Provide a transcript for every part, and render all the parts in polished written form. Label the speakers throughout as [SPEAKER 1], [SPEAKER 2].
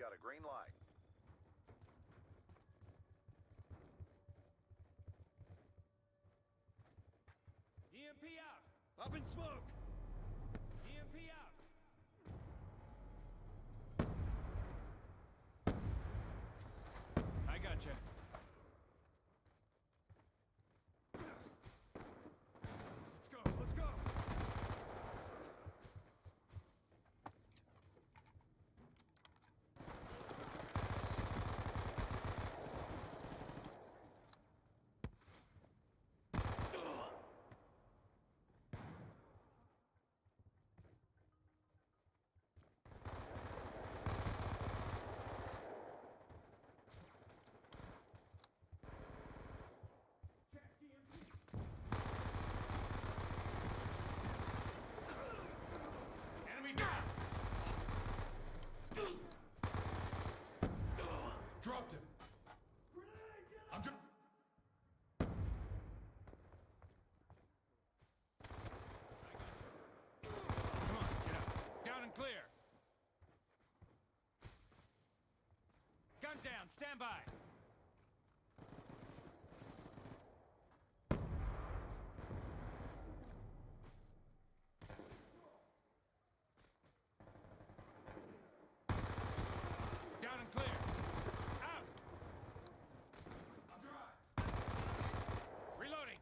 [SPEAKER 1] got a green light.
[SPEAKER 2] EMP out!
[SPEAKER 3] Up in smoke!
[SPEAKER 2] EMP out! I gotcha.
[SPEAKER 3] Let's go, let's go!
[SPEAKER 2] Enemy down!
[SPEAKER 3] Dropped him! I'm just...
[SPEAKER 2] Come on, get up. Down and clear. Gun down, stand by. Down and clear. Out.
[SPEAKER 3] I'm dry!
[SPEAKER 2] Reloading.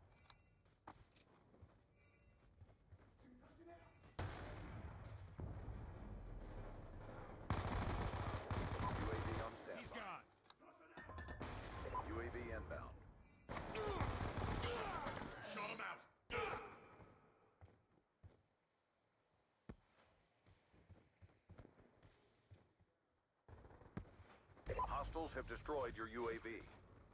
[SPEAKER 1] UAV on
[SPEAKER 2] He's
[SPEAKER 1] standby.
[SPEAKER 2] gone.
[SPEAKER 1] UAV inbound.
[SPEAKER 3] Shut him out!
[SPEAKER 1] Hostiles have destroyed your UAV.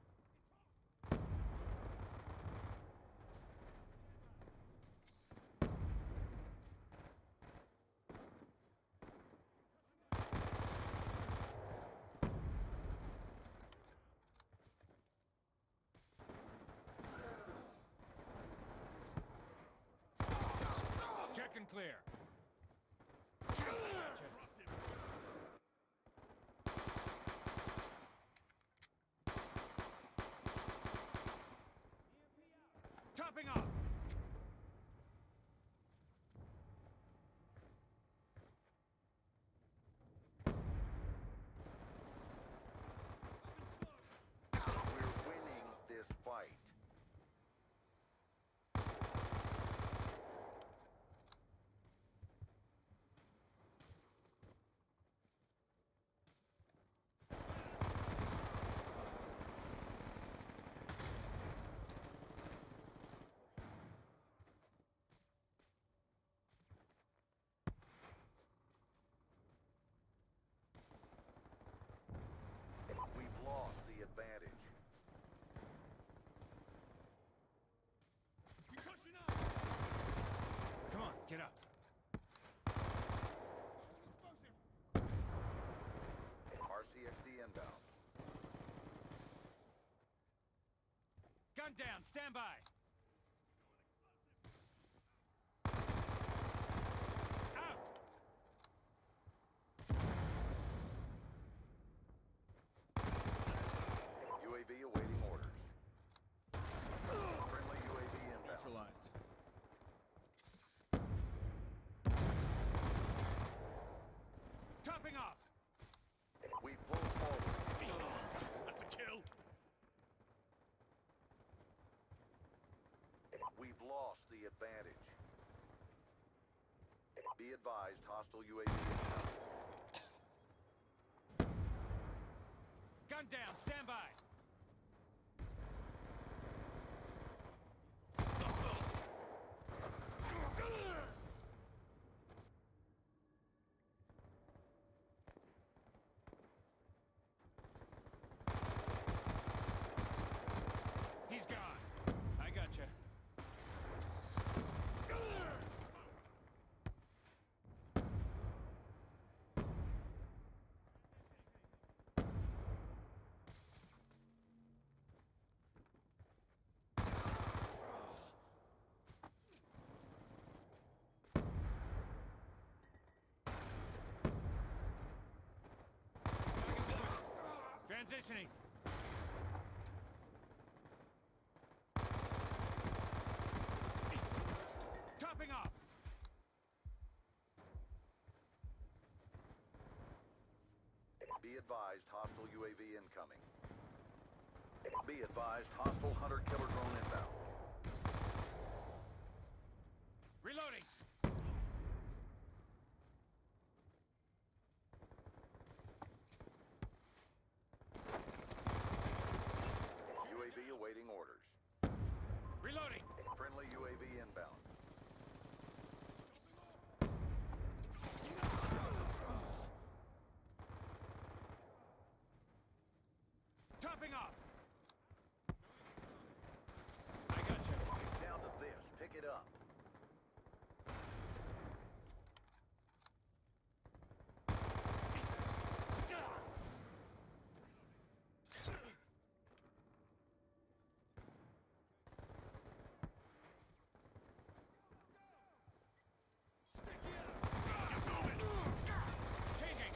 [SPEAKER 2] Check and clear. Topping off.
[SPEAKER 1] We're winning this fight. We've lost the advantage.
[SPEAKER 3] Concussion out!
[SPEAKER 2] Come on, get up.
[SPEAKER 3] Explosive!
[SPEAKER 1] RCXD inbound.
[SPEAKER 2] Gun down, stand by. Out.
[SPEAKER 1] UAV awaiting orders. Friendly UAV inbound.
[SPEAKER 3] Neutralized.
[SPEAKER 2] Topping off.
[SPEAKER 1] We pull forward.
[SPEAKER 3] That's a kill!
[SPEAKER 1] We've lost the advantage. Be advised, hostile UAV inbound.
[SPEAKER 2] Gun down, stand by. He's gone. I gotcha. Transitioning. Topping off.
[SPEAKER 1] Be advised, hostile UAV incoming. Be advised, hostile hunter-killer drone inbound.
[SPEAKER 2] Reloading.
[SPEAKER 1] UAV awaiting orders.
[SPEAKER 2] Reloading.
[SPEAKER 1] Friendly UAV inbound.
[SPEAKER 2] Topping off. I got you.
[SPEAKER 1] It's down to this. Pick it up.
[SPEAKER 2] Changing.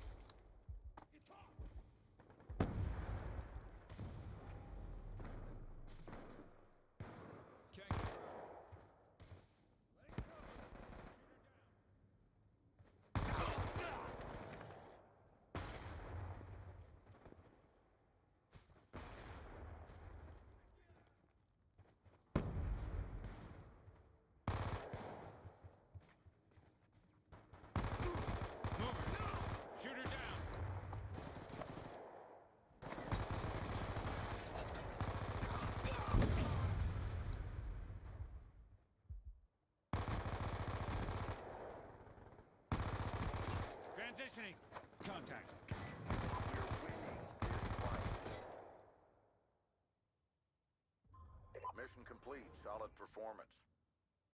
[SPEAKER 2] Shoot her down. Transitioning. Contact.
[SPEAKER 1] We're winning this fight. Mission complete. Solid performance.